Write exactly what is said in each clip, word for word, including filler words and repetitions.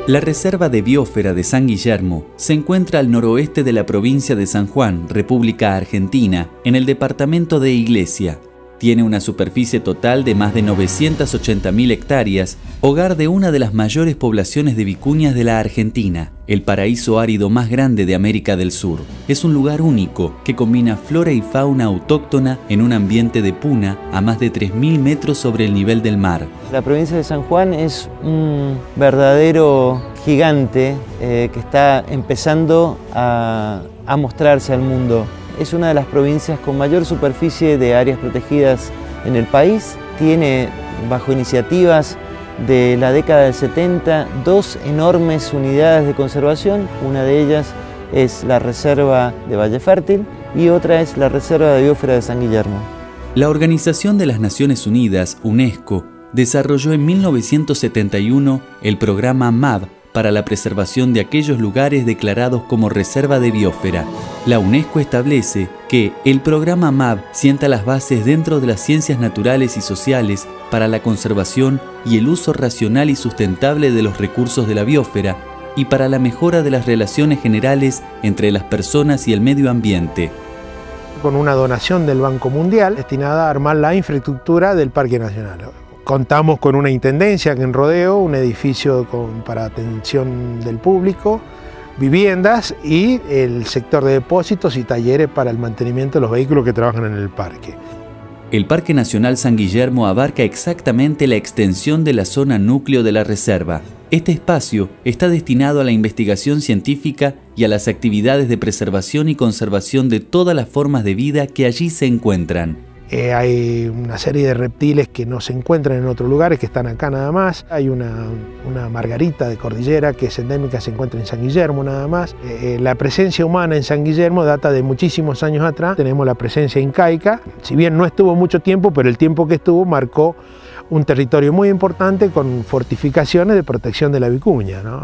La Reserva de Biosfera de San Guillermo se encuentra al noroeste de la provincia de San Juan, República Argentina, en el departamento de Iglesia. Tiene una superficie total de más de novecientas ochenta mil hectáreas, hogar de una de las mayores poblaciones de vicuñas de la Argentina, el paraíso árido más grande de América del Sur. Es un lugar único que combina flora y fauna autóctona en un ambiente de puna a más de tres mil metros sobre el nivel del mar. La provincia de San Juan es un verdadero gigante eh, que está empezando a, a mostrarse al mundo. Es una de las provincias con mayor superficie de áreas protegidas en el país. Tiene, bajo iniciativas de la década del setenta, dos enormes unidades de conservación. Una de ellas es la Reserva de Valle Fértil y otra es la Reserva de Biosfera de San Guillermo. La Organización de las Naciones Unidas, UNESCO, desarrolló en mil novecientos setenta y uno el programa M A B para la preservación de aquellos lugares declarados como Reserva de Biosfera. La UNESCO establece que el programa M A B sienta las bases dentro de las ciencias naturales y sociales para la conservación y el uso racional y sustentable de los recursos de la biosfera y para la mejora de las relaciones generales entre las personas y el medio ambiente. Con una donación del Banco Mundial destinada a armar la infraestructura del Parque Nacional. Contamos con una intendencia en Rodeo, un edificio con, para atención del público, viviendas y el sector de depósitos y talleres para el mantenimiento de los vehículos que trabajan en el parque. El Parque Nacional San Guillermo abarca exactamente la extensión de la zona núcleo de la reserva. Este espacio está destinado a la investigación científica y a las actividades de preservación y conservación de todas las formas de vida que allí se encuentran. Eh, hay una serie de reptiles que no se encuentran en otros lugares, que están acá nada más. Hay una, una margarita de cordillera que es endémica, se encuentra en San Guillermo nada más. Eh, la presencia humana en San Guillermo data de muchísimos años atrás. Tenemos la presencia incaica, si bien no estuvo mucho tiempo, pero el tiempo que estuvo marcó un territorio muy importante con fortificaciones de protección de la vicuña, ¿no?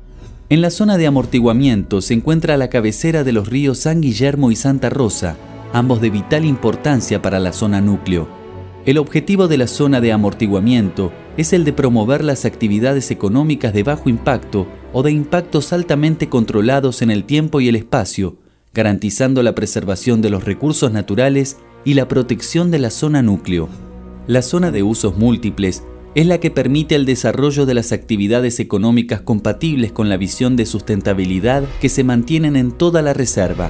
En la zona de amortiguamiento se encuentra la cabecera de los ríos San Guillermo y Santa Rosa, ambos de vital importancia para la zona núcleo. El objetivo de la zona de amortiguamiento es el de promover las actividades económicas de bajo impacto o de impactos altamente controlados en el tiempo y el espacio, garantizando la preservación de los recursos naturales y la protección de la zona núcleo. La zona de usos múltiples es la que permite el desarrollo de las actividades económicas compatibles con la visión de sustentabilidad que se mantienen en toda la reserva.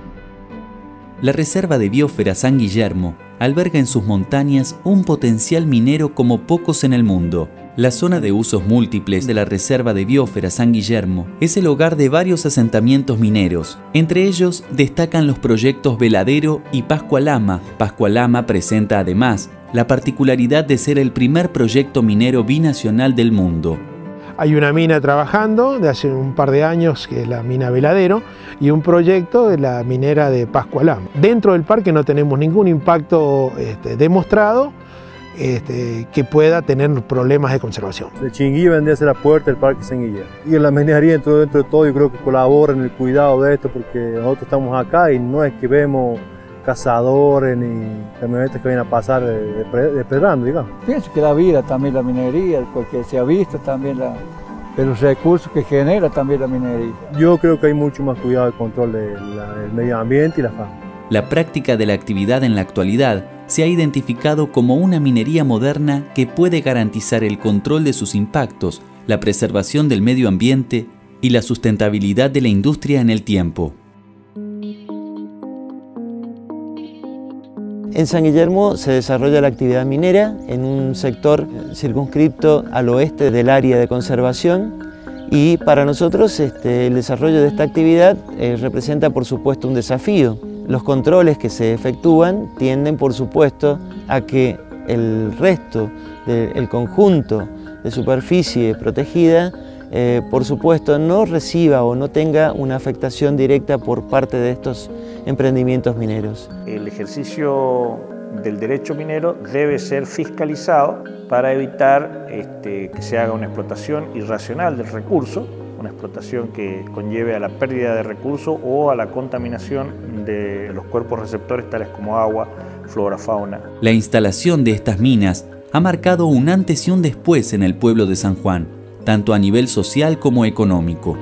La Reserva de Biosfera San Guillermo alberga en sus montañas un potencial minero como pocos en el mundo. La zona de usos múltiples de la Reserva de Biosfera San Guillermo es el hogar de varios asentamientos mineros. Entre ellos destacan los proyectos Veladero y Pascualama. Pascualama presenta además la particularidad de ser el primer proyecto minero binacional del mundo. Hay una mina trabajando de hace un par de años, que es la mina Veladero, y un proyecto de la minera de Pascualama. Dentro del parque no tenemos ningún impacto este, demostrado este, que pueda tener problemas de conservación. El Chinguillo vendría a ser la puerta del Parque San Guillermo. Y en la minería, dentro, dentro de todo, yo creo que colaboran en el cuidado de esto, porque nosotros estamos acá y no es que vemos cazadores ni camionetas que vienen a pasar depredando, digamos. Pienso que da vida también la minería, porque se ha visto también la, de los recursos que genera también la minería. Yo creo que hay mucho más cuidado y control del de medio ambiente y la fauna. La práctica de la actividad en la actualidad se ha identificado como una minería moderna que puede garantizar el control de sus impactos, la preservación del medio ambiente y la sustentabilidad de la industria en el tiempo. En San Guillermo se desarrolla la actividad minera en un sector circunscripto al oeste del área de conservación y para nosotros este, el desarrollo de esta actividad eh, representa por supuesto un desafío. Los controles que se efectúan tienden por supuesto a que el resto del conjunto de superficie protegida eh, por supuesto no reciba o no tenga una afectación directa por parte de estos emprendimientos mineros. El ejercicio del derecho minero debe ser fiscalizado para evitar este, que se haga una explotación irracional del recurso, una explotación que conlleve a la pérdida de recursos o a la contaminación de los cuerpos receptores tales como agua, flora, fauna. La instalación de estas minas ha marcado un antes y un después en el pueblo de San Juan, tanto a nivel social como económico.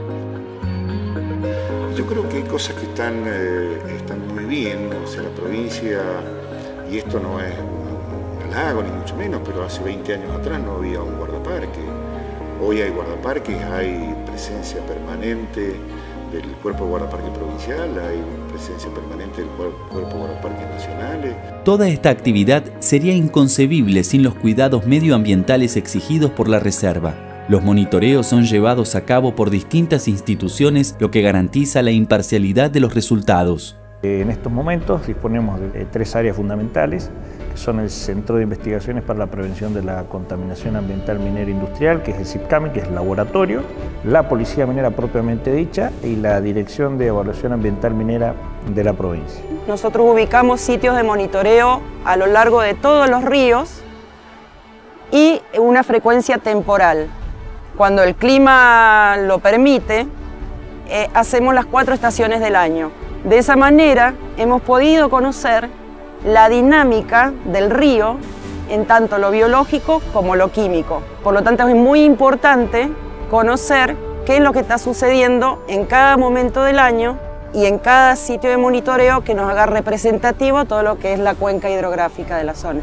Yo creo que hay cosas que están, eh, están muy bien, o sea, la provincia, y esto no es un halago ni mucho menos, pero hace veinte años atrás no había un guardaparque. Hoy hay guardaparques, hay presencia permanente del Cuerpo de Guardaparque Provincial, hay presencia permanente del Cuerpo de Guardaparques Nacionales. Toda esta actividad sería inconcebible sin los cuidados medioambientales exigidos por la Reserva. Los monitoreos son llevados a cabo por distintas instituciones, lo que garantiza la imparcialidad de los resultados. En estos momentos disponemos de tres áreas fundamentales, que son el Centro de Investigaciones para la Prevención de la Contaminación Ambiental Minera Industrial, que es el CIPCAMI, que es el laboratorio, la Policía Minera propiamente dicha y la Dirección de Evaluación Ambiental Minera de la provincia. Nosotros ubicamos sitios de monitoreo a lo largo de todos los ríos y una frecuencia temporal. Cuando el clima lo permite, eh, hacemos las cuatro estaciones del año. De esa manera hemos podido conocer la dinámica del río en tanto lo biológico como lo químico. Por lo tanto, es muy importante conocer qué es lo que está sucediendo en cada momento del año y en cada sitio de monitoreo que nos haga representativo todo lo que es la cuenca hidrográfica de la zona.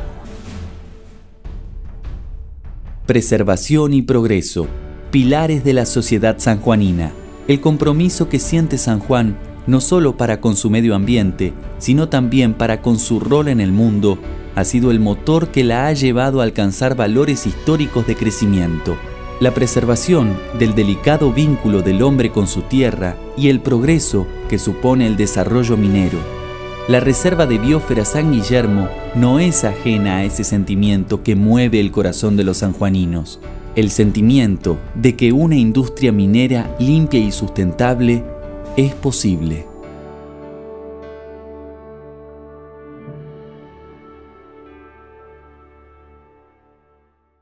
Preservación y progreso, pilares de la sociedad sanjuanina. El compromiso que siente San Juan no solo para con su medio ambiente, sino también para con su rol en el mundo, ha sido el motor que la ha llevado a alcanzar valores históricos de crecimiento. La preservación del delicado vínculo del hombre con su tierra y el progreso que supone el desarrollo minero. La Reserva de Biosfera San Guillermo no es ajena a ese sentimiento que mueve el corazón de los sanjuaninos. El sentimiento de que una industria minera limpia y sustentable es posible.